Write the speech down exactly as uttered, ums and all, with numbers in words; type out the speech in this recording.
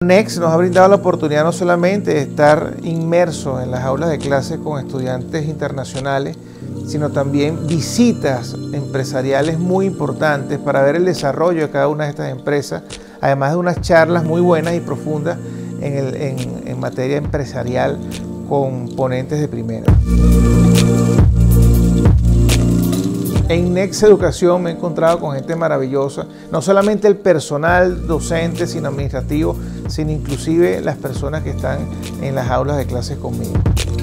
Next nos ha brindado la oportunidad no solamente de estar inmersos en las aulas de clase con estudiantes internacionales, sino también visitas empresariales muy importantes para ver el desarrollo de cada una de estas empresas, además de unas charlas muy buenas y profundas en, el, en, en materia empresarial con ponentes de primera. En Next Educación me he encontrado con gente maravillosa, no solamente el personal docente, sino administrativo, sino inclusive las personas que están en las aulas de clases conmigo.